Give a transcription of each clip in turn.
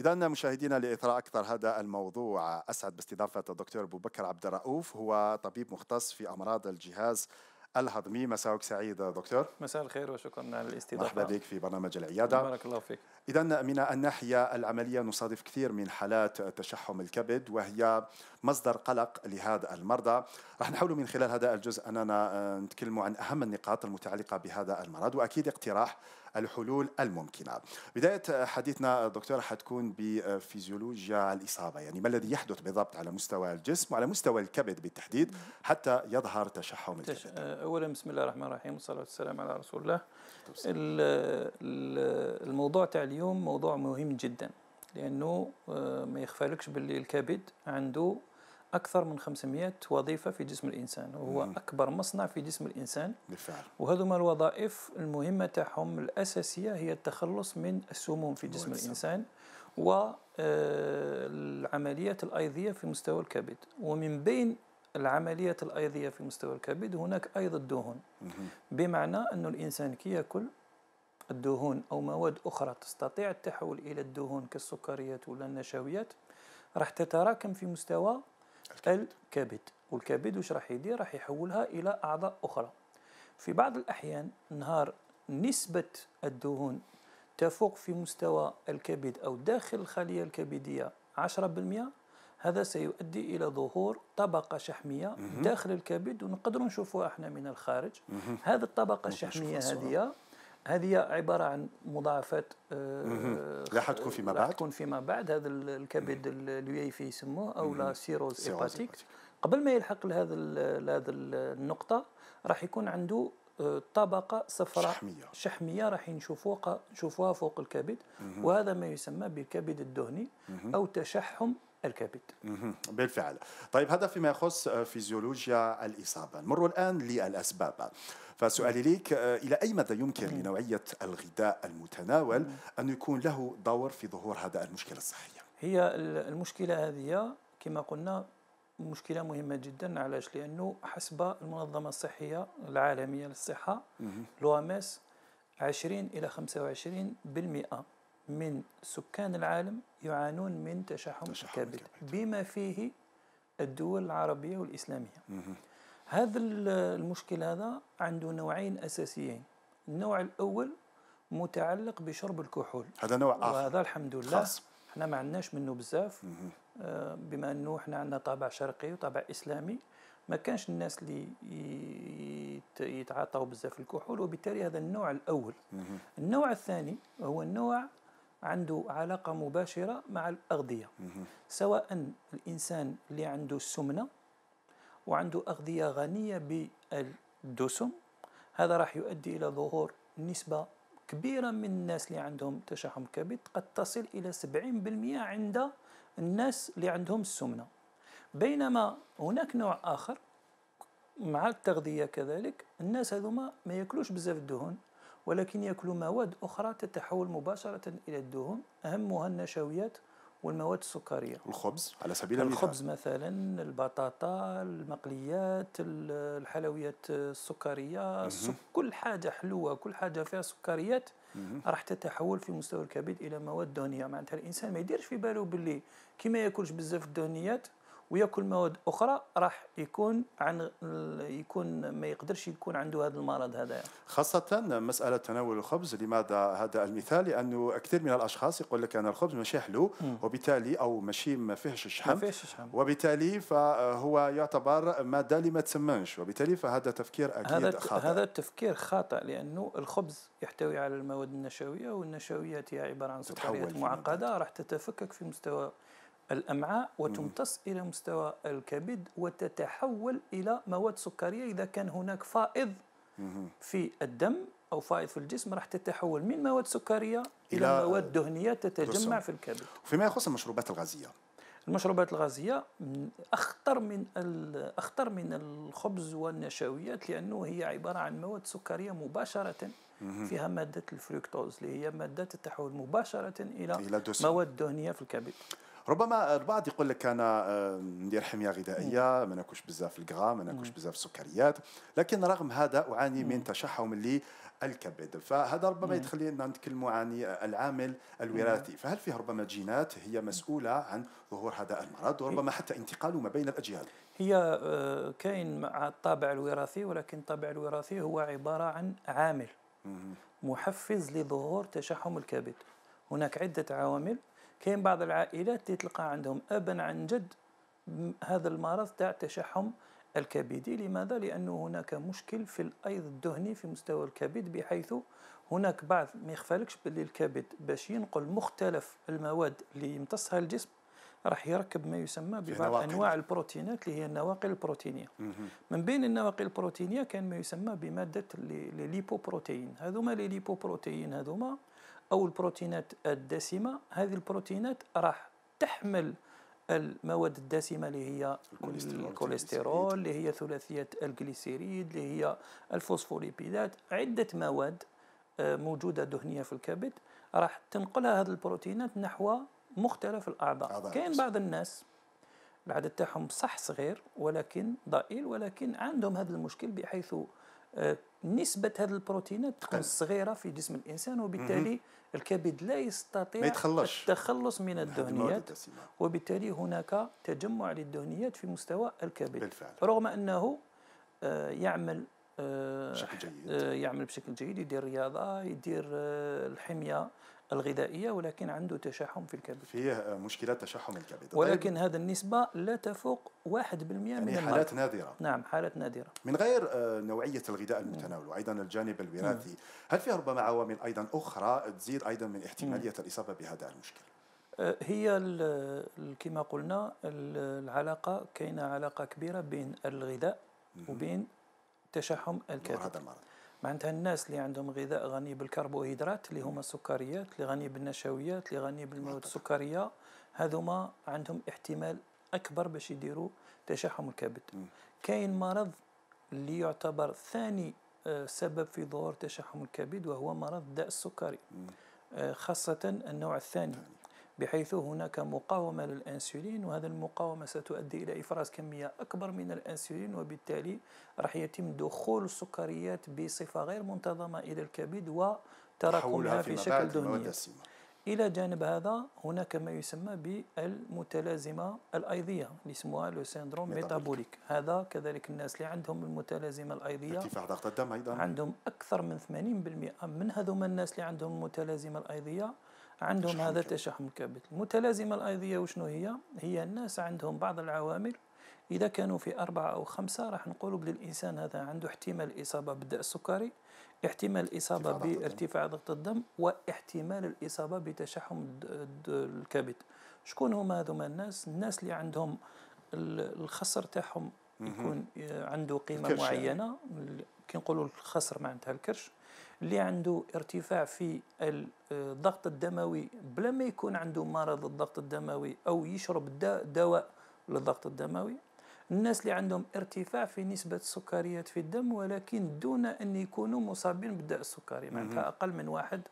إذا مشاهدينا لإثراء أكثر هذا الموضوع أسعد باستضافة الدكتور أبو بكر عبد الرؤوف، هو طبيب مختص في أمراض الجهاز الهضمي. مساءك سعيد دكتور. مساء الخير وشكرا على مرحبا الاستضافة. بك في برنامج العيادة. بارك الله فيك. إذا من الناحية العملية نصادف كثير من حالات تشحم الكبد وهي مصدر قلق لهذا المرضى. راح نحاول من خلال هذا الجزء أننا نتكلم عن أهم النقاط المتعلقة بهذا المرض وأكيد اقتراح الحلول الممكنة. بداية حديثنا دكتور حتكون بفيزيولوجيا الإصابة، يعني ما الذي يحدث بالضبط على مستوى الجسم وعلى مستوى الكبد بالتحديد حتى يظهر تشحم الكبد. أولا بسم الله الرحمن الرحيم والصلاة والسلام على رسول الله. الموضوع تاع اليوم موضوع مهم جدا، لأنه ما يخفالكش باللي الكبد عنده أكثر من 500 وظيفة في جسم الإنسان، وهو أكبر مصنع في جسم الإنسان بالفعل. وهذوما الوظائف المهمة تاعهم الأساسية هي التخلص من السموم في جسم الإنسان والعمليات الأيضية في مستوى الكبد. ومن بين العمليات الأيضية في مستوى الكبد هناك أيضا الدهون، بمعنى أن الإنسان كي يأكل الدهون أو مواد أخرى تستطيع التحول إلى الدهون كالسكريات ولا النشويات راح تتراكم في مستوى الكبد، والكبد وش راح يدير؟ راح يحولها إلى أعضاء أخرى. في بعض الأحيان نهار نسبة الدهون تفوق في مستوى الكبد أو داخل الخلية الكبدية 10%، هذا سيؤدي إلى ظهور طبقة شحمية داخل الكبد، ونقدر نشوفها احنا من الخارج. هذه الطبقة الشحمية هذه عبارة عن مضاعفات راح تكون فيما بعد. هذا الكبد اليويفي يسموه أو لا سيروز إيباتيك. قبل ما يلحق لهذا النقطة راح يكون عنده طبقة صفراء شحمية راح نشوفوها فوق الكبد، وهذا ما يسمى بالكبد الدهني أو تشحم الكبد. بالفعل. طيب هذا فيما يخص فيزيولوجيا الإصابة. نمر الآن للأسباب. فسؤالي لك، إلى أي مدى يمكن لنوعية الغذاء المتناول أن يكون له دور في ظهور هذا المشكلة الصحية؟ هي المشكلة هذه كما قلنا مشكلة مهمة جدا. علاش؟ لأنه حسب المنظمة الصحية العالمية للصحة الOMS 20 إلى 25% من سكان العالم يعانون من تشحم الكبد، بما فيه الدول العربية والإسلامية. هذا المشكل هذا عنده نوعين أساسيين. النوع الأول متعلق بشرب الكحول، هذا نوع آخر وهذا الحمد لله احنا ما عندناش منه بزاف، بما أنه احنا عندنا طابع شرقي وطابع إسلامي. ما كانش الناس اللي يتعاطوا بزاف الكحول، وبالتالي هذا النوع الأول. النوع الثاني هو النوع عنده علاقة مباشرة مع الأغذية، سواء الإنسان اللي عنده السمنة وعنده أغذية غنية بالدسم، هذا راح يؤدي إلى ظهور نسبة كبيرة من الناس اللي عندهم تشحم كبد، قد تصل إلى 70% عند الناس اللي عندهم السمنة. بينما هناك نوع آخر مع التغذية كذلك، الناس هذوما ما يأكلوش بزاف الدهون، ولكن يأكلوا مواد أخرى تتحول مباشرة إلى الدهون، أهمها النشويات والمواد السكرية. الخبز على سبيل المثال، الخبز مثلا، البطاطا، المقليات، الحلويات السكرية، كل حاجة حلوة، كل حاجة فيها سكريات راح تتحول في مستوى الكبد إلى مواد دهنية. معناتها الإنسان ما يديرش في باله باللي كي ما يأكلش بزاف الدهنيات ويأكل مواد أخرى راح يكون ما يقدرش يكون عنده هذا المرض هذا. خاصة مسألة تناول الخبز. لماذا هذا المثال؟ لأنه كثير من الأشخاص يقول لك أن الخبز ماشي حلو، وبالتالي أو ماشي ما فيهش الشحم، وبالتالي فهو يعتبر مادة اللي ما تسمنش، وبالتالي فهذا تفكير أكيد خاطئ. هذا التفكير خاطئ، لأنه الخبز يحتوي على المواد النشوية، والنشويات هي عبارة عن سكريات معقدة راح تتفكك في مستوى الأمعاء وتمتص إلى مستوى الكبد وتتحول إلى مواد سكرية. إذا كان هناك فائض في الدم أو فائض في الجسم راح تتحول من مواد سكرية إلى مواد دهنية تتجمع في الكبد. فيما يخص المشروبات الغازية، المشروبات الغازية أخطر من الخبز والنشويات، لأنه هي عبارة عن مواد سكرية مباشرة فيها مادة الفركتوز اللي هي مادة تتحول مباشرة إلى مواد دهنية في الكبد. ربما البعض يقول لك انا ندير حميه غذائيه، ما ناكلش بزاف الغرام، ما ناكلش بزاف السكريات، لكن رغم هذا اعاني من تشحم اللي الكبد. فهذا ربما يدخلنا نتكلموا عن العامل الوراثي، فهل فيه ربما جينات هي مسؤولة عن ظهور هذا المرض وربما حتى انتقاله ما بين الأجيال؟ هي كاين مع الطابع الوراثي، ولكن الطابع الوراثي هو عبارة عن عامل محفز لظهور تشحم الكبد. هناك عدة عوامل. كاين بعض العائلات اللي تلقى عندهم أبا عن جد هذا المرض تاع التشحم الكبدي. لماذا؟ لأنه هناك مشكل في الأيض الدهني في مستوى الكبد، بحيث هناك بعض، ما يخفالكش باللي الكبد باش ينقل مختلف المواد اللي يمتصها الجسم راح يركب ما يسمى ببعض أنواع البروتينات اللي هي النواقل البروتينية. من بين النواقل البروتينية كان ما يسمى بمادة الليبوبروتين. هذوما الليبوبروتين هذوما أو البروتينات الدسمة، هذه البروتينات راح تحمل المواد الدسمة اللي هي الكوليسترول، اللي هي ثلاثيات الجليسيريد، اللي هي الفوسفوليبيدات، عدة مواد موجودة دهنية في الكبد راح تنقلها هذه البروتينات نحو مختلف الأعضاء. كاين بعض الناس العدد تاعهم صح صغير ولكن ضئيل، ولكن عندهم هذا المشكل بحيث نسبة هذه البروتينات تكون صغيرة في جسم الإنسان، وبالتالي الكبد لا يستطيع التخلص من الدهنيات، وبالتالي هناك تجمع للدهنيات في مستوى الكبد بالفعل. رغم أنه يعمل بشكل جيد، يدير رياضة، يدير الحمية الغذائية، ولكن عنده تشحم في الكبد، فيه مشكلة تشحم الكبد. ولكن هذا النسبة لا تفوق 1% يعني من حالات نادرة. نعم، حالات نادرة. من غير نوعية الغذاء المتناول وأيضا الجانب الوراثي، هل فيه ربما عوامل أيضا أخرى تزيد أيضا من احتمالية الإصابة بهذا المشكل؟ هي كما قلنا العلاقة، كاينة علاقة كبيرة بين الغذاء وبين تشحم الكبد. معناتها الناس اللي عندهم غذاء غني بالكربوهيدرات اللي هما السكريات، اللي غني بالنشويات، اللي غني بالمواد السكرية، هذوما عندهم احتمال أكبر باش يديروا تشحم الكبد. كاين مرض اللي يعتبر ثاني سبب في ظهور تشحم الكبد، وهو مرض الداء السكري، خاصة النوع الثاني، بحيث هناك مقاومة للأنسولين، وهذا المقاومة ستؤدي إلى إفراز كمية أكبر من الأنسولين، وبالتالي راح يتم دخول السكريات بصفة غير منتظمة إلى الكبد وتراكمها في شكل دهنية. إلى جانب هذا هناك ما يسمى بالمتلازمة الأيضية اللي اسمها لو سيندروم ميتابوليك. هذا كذلك الناس اللي عندهم المتلازمة الأيضية، ارتفاع ضغط الدم أيضا، عندهم أكثر من 80% من هذوما الناس اللي عندهم المتلازمة الأيضية عندهم هذا تشحم الكبد. المتلازمة الأيضية وشنو هي؟ هي الناس عندهم بعض العوامل، إذا كانوا في 4 أو 5 راح نقولوا بالإنسان هذا عنده احتمال الإصابة بالداء السكري، احتمال الإصابة بارتفاع ضغط الدم، واحتمال الإصابة بتشحم الكبد. شكون هما هذوما الناس؟ الناس اللي عندهم الخصر تاعهم يكون عنده قيمة معينة، كي نقولوا الخصر معناتها الكرش، اللي عنده ارتفاع في الضغط الدموي بلا ما يكون عنده مرض الضغط الدموي أو يشرب دواء للضغط الدموي، الناس اللي عندهم ارتفاع في نسبة السكريات في الدم ولكن دون أن يكونوا مصابين بالداء السكري، معناتها أقل من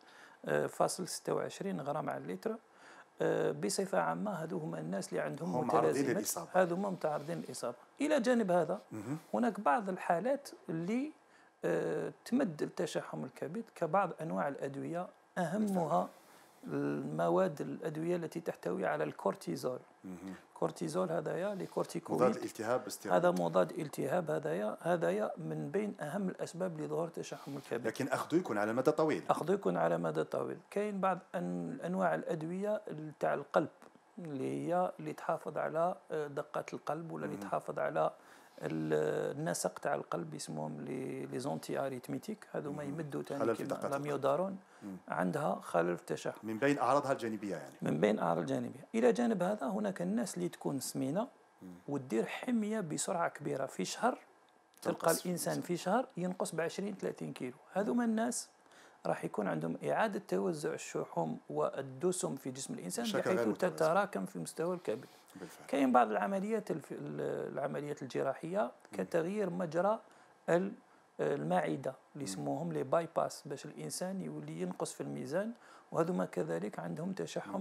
1.26 غرام على اللتر. بصفة عامة هذو هما الناس اللي عندهم متلازمات، هذو هما متعرضين للإصابة. إلى جانب هذا هناك بعض الحالات اللي تمد التشحم الكبد كبعض أنواع الأدوية، أهمها المواد الأدوية التي تحتوي على الكورتيزول. الكورتيزول هذايا لكورتيكويد، مضاد التهاب، هذا مضاد التهاب، هذايا من بين أهم الأسباب لظهور تشحم الكبد. لكن أخذه يكون على مدى طويل. أخذه يكون على مدى طويل. كاين بعض أنواع الأدوية تاع القلب اللي تحافظ على دقات القلب، ولا اللي تحافظ على النسق تاع القلب، يسموهم لي زونتي اريتميتيك، هذو ما يمدوا ثاني كيما لاميودارون، عندها خلل في التشحم. من بين اعراضها الجانبيه يعني. من بين اعراض الجانبيه. الى جانب هذا هناك الناس اللي تكون سمينه وتدير حميه بسرعه كبيره، في شهر تلقى الانسان في شهر ينقص ب 20-30 كيلو. هذوما الناس راح يكون عندهم إعادة توزع الشحوم والدسم في جسم الإنسان بحيث تتراكم في مستوى الكبد. كاين بعض العمليات الجراحية كتغيير مجرى المعدة اللي يسموهم لي باي باس، باش الإنسان يولي ينقص في الميزان، وهذوما كذلك عندهم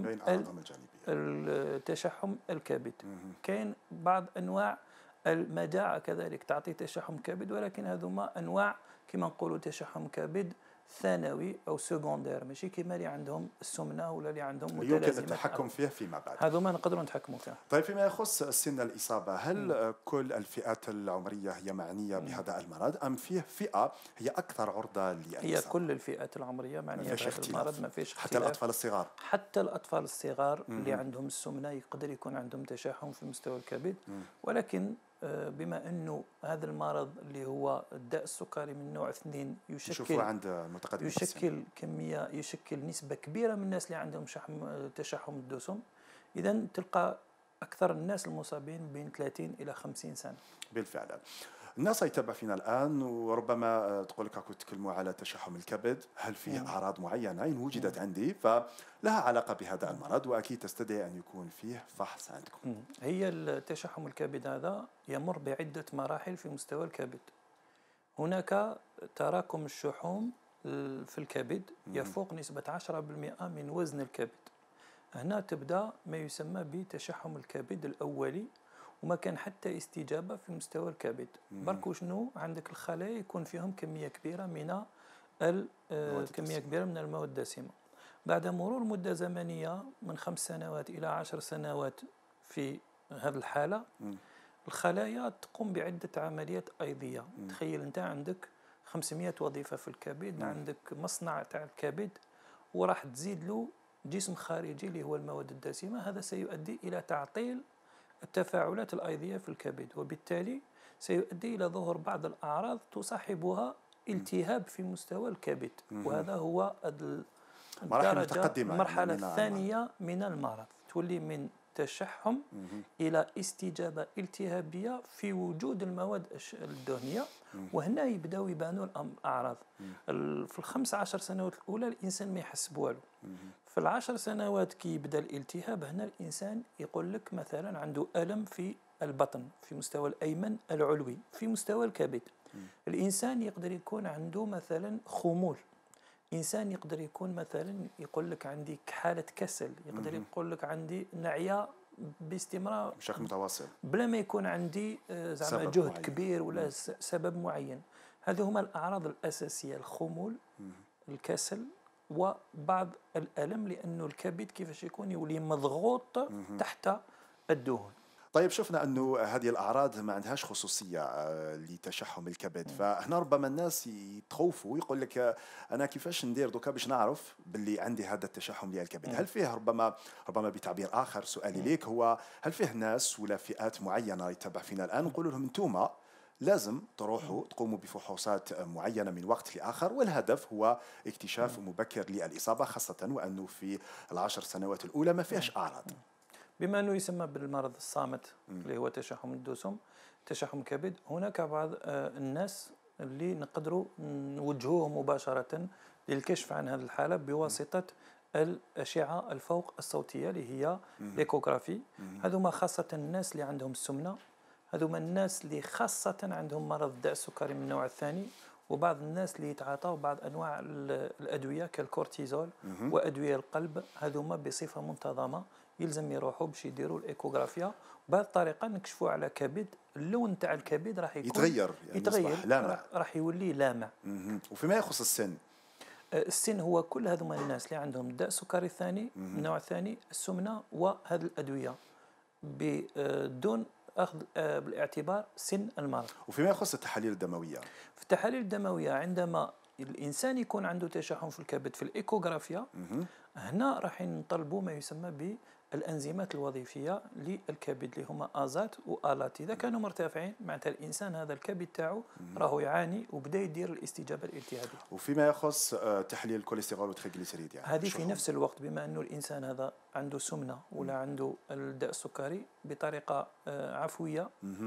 تشحم الكبد. كاين بعض أنواع المجاعة كذلك تعطي تشحم كبد، ولكن هذوما أنواع كما نقولوا تشحم كبد ثانوي او سكوندير، ماشي كيما اللي عندهم السمنه ولا اللي عندهم يمكن متلازمات التحكم فيه فيما بعد. هذو ما نقدروا نتحكموا فيها. طيب فيما يخص سن الإصابة، هل كل الفئات العمرية هي معنية بهذا المرض أم فيه فئة هي أكثر عرضة للإصابة؟ هي كل الفئات العمرية معنية بهذا المرض، ما فيش اختلاف. حتى الأطفال الصغار؟ حتى الأطفال الصغار اللي عندهم السمنة يقدر يكون عندهم تشحم في مستوى الكبد، ولكن بما أنه هذا المرض اللي هو الداء السكري من نوع 2 نشوفوا عند المتقدمين يشكل نسبة كبيرة من الناس اللي عندهم تشحم الدسم. إذا تلقى أكثر الناس المصابين بين 30 إلى 50 سنة. بالفعل. الناس يتابع فينا الآن وربما تقول لك كنت تكلموا على تشحم الكبد، هل فيه أعراض معينة إن وجدت عندي فلها علاقة بهذا المرض وأكيد تستدعي أن يكون فيه فحص عندكم؟ هي التشحم الكبد هذا يمر بعدة مراحل في مستوى الكبد. هناك تراكم الشحوم في الكبد يفوق نسبة 10% من وزن الكبد. هنا تبدأ ما يسمى بتشحم الكبد الأولي، وما كان حتى استجابة في مستوى الكبد. برك شنو عندك الخلايا يكون فيهم كمية كبيرة من المواد الدسمة. بعد مرور مدة زمنية من 5 سنوات إلى 10 سنوات في هذه الحالة الخلايا تقوم بعدة عمليات أيضية. تخيل أنت عندك 500 وظيفة في الكبد، عندك مصنع تاع الكبد وراح تزيد له جسم خارجي اللي هو المواد الدسمة. هذا سيؤدي إلى تعطيل التفاعلات الأيضية في الكبد، وبالتالي سيؤدي إلى ظهور بعض الأعراض تصاحبها التهاب في مستوى الكبد. وهذا هو المرحلة الثانية من المرض، تولي من تشحم إلى استجابة التهابية في وجود المواد الدهنية. وهنا يبداو يبانوا الأعراض. في 15 سنوات الأولى الإنسان ما يحس بوالو. في 10 سنوات كي يبدا الالتهاب، هنا الإنسان يقول لك مثلا عنده ألم في البطن في مستوى الأيمن العلوي في مستوى الكبد. الإنسان يقدر يكون عنده مثلا خمول. إنسان يقدر يكون مثلا يقول لك عندي حالة كسل، يقدر يقول لك عندي نعيا باستمرار بشكل متواصل بلا ما يكون عندي زعما جهد معين كبير ولا سبب معين. هذه هما الأعراض الأساسية: الخمول، الكسل، وبعض الألم، لأنه الكبد كيفاش يكون يولي مضغوط تحت الدهون. طيب شفنا أنه هذه الأعراض ما عندهاش خصوصية لتشحم الكبد، فهنا ربما الناس يتخوفوا ويقول لك أنا كيفاش ندير دوكا باش نعرف باللي عندي هذا التشحم للكبد؟ هل فيه ربما بتعبير آخر سؤالي ليك هو هل فيه ناس ولا فئات معينة يتابع فينا الآن نقول لهم أنتم لازم تروحوا تقوموا بفحوصات معينة من وقت لآخر، والهدف هو اكتشاف مبكر للإصابة، خاصة وأنه في 10 سنوات الأولى ما فيهاش أعراض؟ بما أنه يسمى بالمرض الصامت اللي هو تشحم الدسم، تشحم الكبد، هناك بعض الناس اللي نقدروا نوجهوهم مباشرة للكشف عن هذه الحالة بواسطة الأشعة الفوق الصوتية اللي هي الإيكوغرافي. هذوما خاصة الناس اللي عندهم السمنة، هذوما الناس اللي خاصة عندهم مرض الداء السكري من النوع الثاني، وبعض الناس اللي يتعاطوا بعض أنواع الأدوية كالكورتيزول وأدوية القلب. هذوما بصفة منتظمة يلزم يروحوا باش يديروا الايكوغرافيا. بهذه الطريقه نكشفوا على كبد، اللون تاع الكبد راح يكون يتغير لامع، راح يولي لامع. وفيما يخص السن، السن هو كل هذوما الناس اللي عندهم الداء السكري الثاني من النوع الثاني، السمنه وهذه الادويه بدون اخذ بالاعتبار سن المرض. وفيما يخص التحاليل الدمويه، في التحاليل الدمويه عندما الانسان يكون عنده تشحم في الكبد في الايكوغرافيا، هنا راح نطلبوا ما يسمى بالانزيمات الوظيفيه للكبد اللي هما ازات والات. اذا كانوا مرتفعين معناتها الانسان هذا الكبد تاعو راهو يعاني وبدا يدير الاستجابه الالتهابيه. وفيما يخص تحليل الكوليسترول والتريغليسيريد، يعني هذه في نفس الوقت بما انه الانسان هذا عنده سمنه ولا عنده الداء السكري، بطريقه عفويه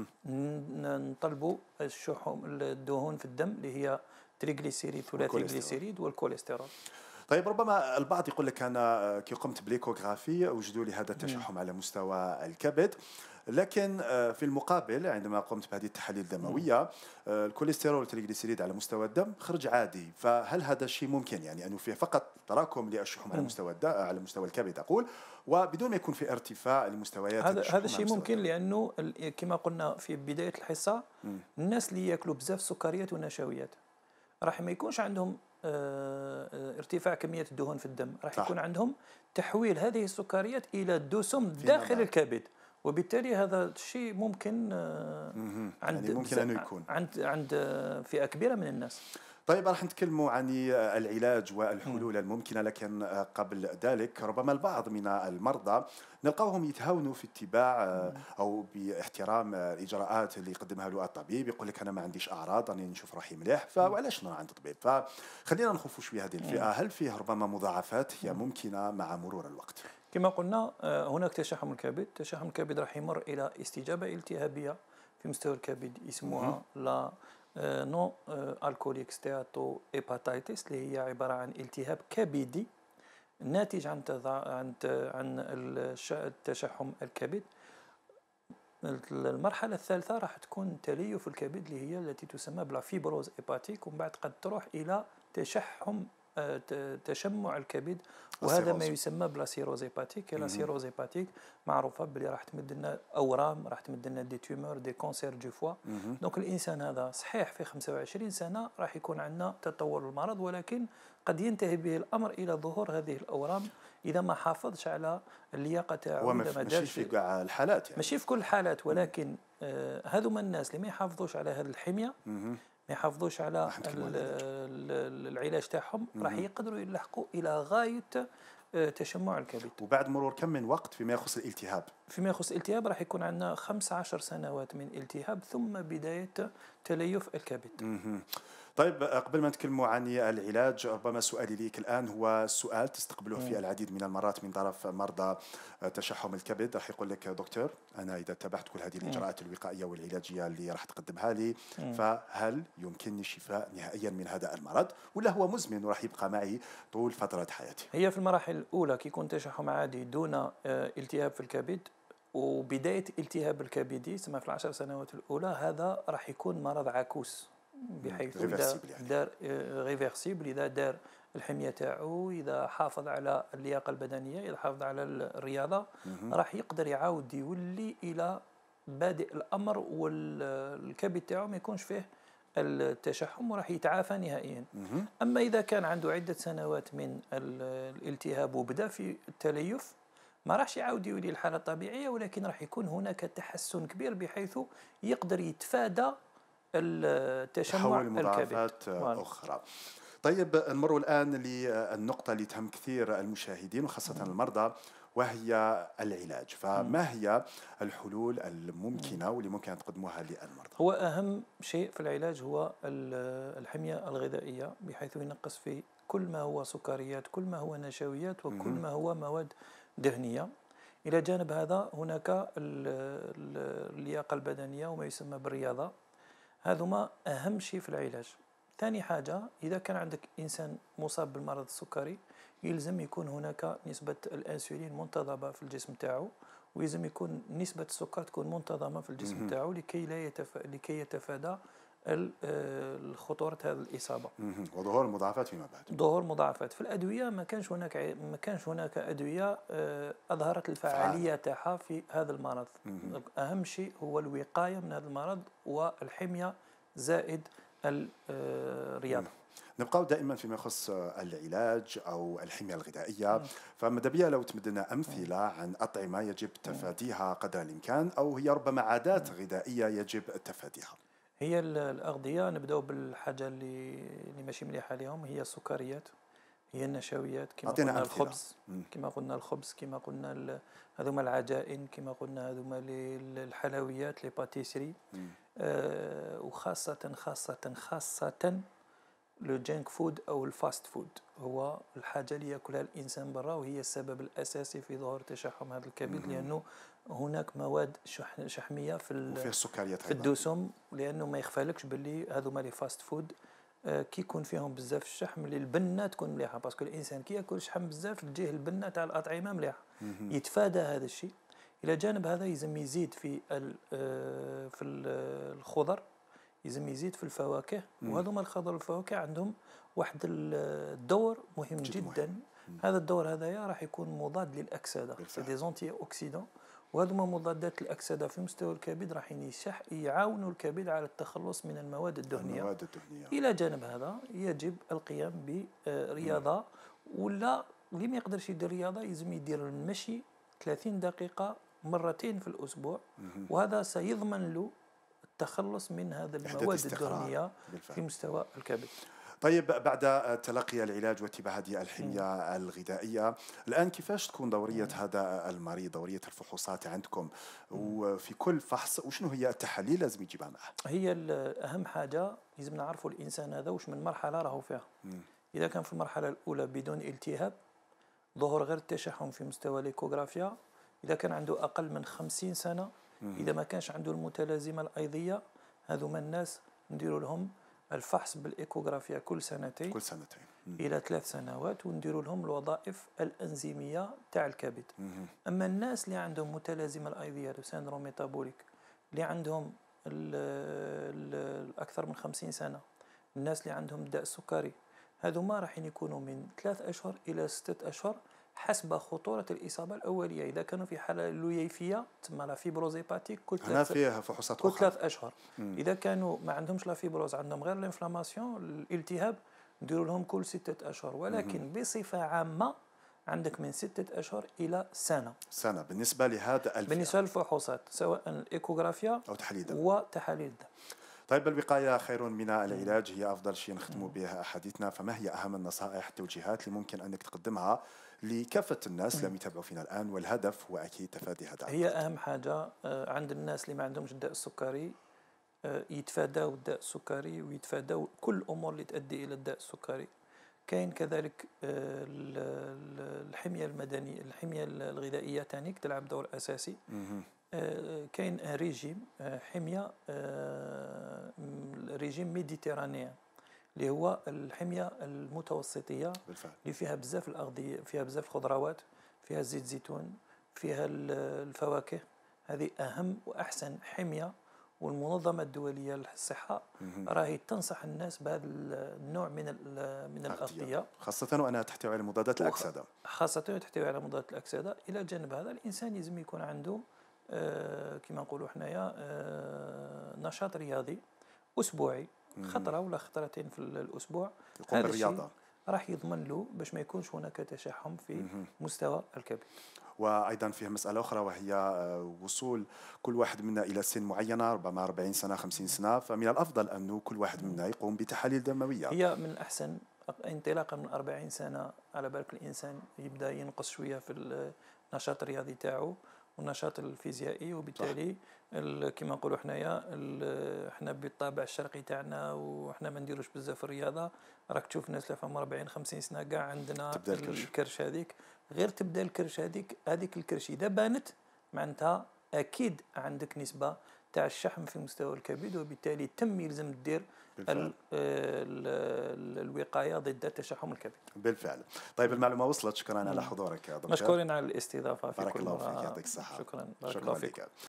نطلبوا الشحوم الدهون في الدم اللي هي تريغليسيريد، ثلاثي الجليسيريد والكوليسترول. طيب ربما البعض يقول لك أنا كي قمت بالإيكوغرافي وجدوا لي هذا التشحم على مستوى الكبد، لكن في المقابل عندما قمت بهذه التحاليل الدموية الكوليسترول والتريغليسيريد على مستوى الدم خرج عادي. فهل هذا الشيء ممكن، يعني أنه فيه فقط تراكم للشحوم على مستوى على مستوى الكبد أقول، وبدون ما يكون في ارتفاع لمستويات الشحوم؟ هذا الشيء ممكن، لأنه كما قلنا في بداية الحصة الناس اللي يأكلوا بزاف سكريات ونشويات راح ما يكونش عندهم ارتفاع كمية الدهون في الدم، راح صح. يكون عندهم تحويل هذه السكريات إلى دسم فيما داخل بعد. الكبد، وبالتالي هذا الشيء ممكن يعني ممكن أنه يكون. عند فئة كبيرة من الناس. طيب راح نتكلموا عن العلاج والحلول الممكنة، لكن قبل ذلك ربما البعض من المرضى نلقاهم يتهاونوا في اتباع أو باحترام الإجراءات اللي يقدمها له الطبيب. يقول لك أنا ما عنديش أعراض، أنا نشوف روحي مليح، فعلاش نروح عند الطبيب؟ فخلينا نخوفوا شوية هذه الفئة. هل فيه ربما مضاعفات هي ممكنة مع مرور الوقت؟ كما قلنا هناك تشحم الكبد. تشحم الكبد راح يمر إلى استجابة التهابية في مستوى الكبد يسموها لا نو الكوليك ستياتو هيباتيتس، اللي هي عبارة عن التهاب كبدي ناتج عن التشحم الكبد. المرحلة الثالثة راح تكون تليف الكبد، اللي هي التي تسمى بلا فيبروز هيباتيك، ومن بعد قد تروح إلى تشمع الكبد، وهذا ما يسمى بلا سيروز هيباتيك. لا سيروز هيباتيك معروفة بلي راح تمد لنا أورام، راح تمد لنا دي تيومور، دي كونسير دو فوا. دونك الإنسان هذا صحيح في 25 سنة راح يكون عندنا تطور المرض، ولكن قد ينتهي به الأمر إلى ظهور هذه الأورام إذا ما حافظش على اللياقة تاعو. ماشي في كاع الحالات يعني. ماشي في كل الحالات، ولكن هذوما الناس اللي ما يحافظوش على هذه الحمية، ما يحافظوش على العلاج تاعهم، راح يقدروا يلحقوا إلى غاية تشمع الكبد. وبعد مرور كم من وقت فيما يخص الالتهاب؟ فيما يخص الالتهاب راح يكون عندنا 15 سنوات من التهاب ثم بداية تليف الكبد. طيب قبل ما نتكلموا عن العلاج، ربما سؤالي ليك الآن هو سؤال تستقبلوه في العديد من المرات من طرف مرضى تشحم الكبد. راح يقول لك دكتور أنا إذا اتبعت كل هذه الإجراءات الوقائية والعلاجية اللي راح تقدمها لي، فهل يمكنني الشفاء نهائيا من هذا المرض، ولا هو مزمن وراح يبقى معي طول فترة حياتي؟ هي في المراحل الأولى كي يكون تشحم عادي دون التهاب في الكبد، وبداية التهاب الكبدي يسمى في العشر سنوات الأولى، هذا راح يكون مرض عكوس، بحيث إذا دار ريفرسيبل، إذا دار الحمية تاعو، إذا حافظ على اللياقة البدنية، إذا حافظ على الرياضة، راح يقدر يعاود يولي إلى بادئ الأمر، والكبد تاعو ما يكونش فيه التشحم وراح يتعافى نهائيا. أما إذا كان عنده عدة سنوات من الالتهاب وبدأ في التليف، ما راحش يعاود يولي الحالة الطبيعية، ولكن راح يكون هناك تحسن كبير بحيث يقدر يتفادى التشمع مضاعفات أخرى. طيب نمر الآن للنقطة اللي تهم كثير المشاهدين وخاصة المرضى، وهي العلاج. فما هي الحلول الممكنة واللي ممكن تقدموها للمرضى؟ هو أهم شيء في العلاج هو الحمية الغذائية، بحيث ينقص في كل ما هو سكريات، كل ما هو نشويات، وكل ما هو مواد دهنية. إلى جانب هذا هناك اللياقة البدنية وما يسمى بالرياضة، هذوما أهم شيء في العلاج. ثاني حاجة، إذا كان عندك إنسان مصاب بالمرض السكري، يلزم يكون هناك نسبة الأنسولين منتظمة في الجسم تاعو، ويلزم يكون نسبة السكر تكون منتظمة في الجسم تاعو لكي يتفادى خطورة هذه الإصابة. وظهور المضاعفات فيما بعد. ظهور مضاعفات في الأدوية، ما كانش هناك أدوية أظهرت الفعالية تاعها في هذا المرض. أهم شيء هو الوقاية من هذا المرض والحمية زائد الرياضة. نبقى دائما فيما يخص العلاج أو الحمية الغذائية، فماذا بيا لو تمدنا أمثلة عن أطعمة يجب تفاديها قدر الإمكان، أو هي ربما عادات غذائية يجب تفاديها؟ هي الأغذية، نبدأ بالحاجة اللي ماشي مليحة لهم، هي السكريات، هي النشويات، كما قلنا الخبز، كما قلنا هذوما العجائن، كما قلنا هذوما الحلويات، لي باتيسري، وخاصة لو جانك فود أو الفاست فود، هو الحاجة اللي يأكلها الإنسان برا، وهي السبب الأساسي في ظهور تشحم هذا الكبد، لأنه هناك مواد شحمية في الدسم، لأنه ما يخفالكش باللي هذوما لي فاست فود كي يكون فيهم بزاف الشحم، اللي البنة تكون مليحة، باسكو الإنسان كي يأكل شحم بزاف تجيه البنة تاع الأطعمة مليحة، يتفادى هذا الشيء. إلى جانب هذا يلزم يزيد في الخضر، يلزم يزيد في الفواكه، وهذوما الخضر والفواكه عندهم واحد الدور مهم جدا. هذا الدور هذايا راح يكون مضاد للأكسدة، سي دي زونتي أوكسيدون، وهذوما مضادات الأكسدة في مستوى الكبد راح يعاونوا الكبد على التخلص من المواد الدهنية. إلى جانب هذا يجب القيام برياضة، ولا اللي ما يقدرش يدير رياضة يلزم يدير المشي 30 دقيقة مرتين في الأسبوع، وهذا سيضمن له التخلص من هذا المواد الدهنية في مستوى الكبد. طيب، بعد تلقي العلاج واتباع هذه الحمية الغذائية، الآن كيفاش تكون دورية هذا المريض، دورية الفحوصات عندكم؟ وفي كل فحص وشنو هي التحاليل لازم يجيبها معه؟ هي أهم حاجة لازم نعرفوا الإنسان هذا وش من مرحلة راهو فيها. إذا كان في المرحلة الأولى بدون التهاب، ظهور غير التشحم في مستوى الإيكوغرافيا، إذا كان عنده أقل من 50 سنة، إذا ما كانش عنده المتلازمة الأيضية، هذوما الناس نديروا لهم الفحص بالإيكوغرافيا كل سنتين إلى 3 سنوات، ونديروا لهم الوظائف الأنزيمية تاع الكبد. أما الناس اللي عندهم متلازمة الأيضية سيندروم ميتابوليك، اللي عندهم الأكثر من 50 سنة، الناس اللي عندهم الداء السكري، هذوما راح يكونوا من 3 أشهر إلى 6 أشهر حسب خطورة الإصابة الأولية. إذا كانوا في حالة لويفية تسمى لا فيبروز هيباتيك كل 3 أشهر. إذا كانوا ما عندهمش لا فيبروز، عندهم غير الانفلاماسيون الالتهاب، نديروا لهم كل 6 أشهر. ولكن بصفة عامة عندك من 6 أشهر إلى سنة بالنسبة لهذا بالنسبة للفحوصات، سواء الإيكوغرافيا أو تحاليل الدم. طيب، الوقاية خير من العلاج، هي أفضل شيء نختم به حديثنا. فما هي أهم النصائح التوجيهات اللي ممكن أنك تقدمها لكافة الناس اللي يتابعوا فينا الآن، والهدف هو أكيد تفادي هذا؟ هي أهم حاجة عند الناس اللي ما عندهمش الداء السكري يتفادوا الداء السكري ويتفادوا كل الأمور اللي تؤدي إلى الداء السكري. كاين كذلك الحمية المدنية، الحمية الغذائية تانيك تلعب دور أساسي. كاين ريجيم حمية، ريجيم ميديتيراني اللي هو الحمية المتوسطية، اللي فيها بزاف الأغذية، فيها بزاف الخضروات، فيها زيت زيتون، فيها الفواكه. هذه أهم وأحسن حمية، والمنظمة الدولية للصحة راهي تنصح الناس بهذا النوع من الأغذية، خاصة وأنها تحتوي على مضادات الأكسدة. إلى جانب هذا الإنسان لازم يكون عنده كما نقولوا حنايا نشاط رياضي أسبوعي، خطرة ولا خطرتين في الأسبوع. يقوم بالرياضة راح يضمن له باش ما يكونش هناك تشحم في مستوى الكبد. وأيضا فيه مسألة أخرى، وهي وصول كل واحد منا إلى سن معينة، ربما 40 سنة 50 سنة، فمن الأفضل أنه كل واحد منا يقوم بتحاليل دموية. هي من الأحسن انطلاقا من 40 سنة على بالك الإنسان يبدأ ينقص شوية في النشاط الرياضي تاعو والنشاط الفيزيائي، وبالتالي كما نقولوا حنايا حنا بالطابع الشرقي تاعنا وحنا ما نديروش بزاف الرياضه. راك تشوف الناس اللي فهم 40 50 سنه كاع عندنا الكرش هذيك، غير تبدا الكرش هذيك الكرش اذا بانت معناتها اكيد عندك نسبه تاع الشحم في مستوى الكبد، وبالتالي يلزم دير الوقايه ضد تشحم الكبد. بالفعل. طيب، المعلومه وصلت. شكرا على حضورك يا دكتور. مشكورين على الاستضافه في بارك كل الله مرة. فيك، يعطيك الصحه. شكرا. شكرا لك.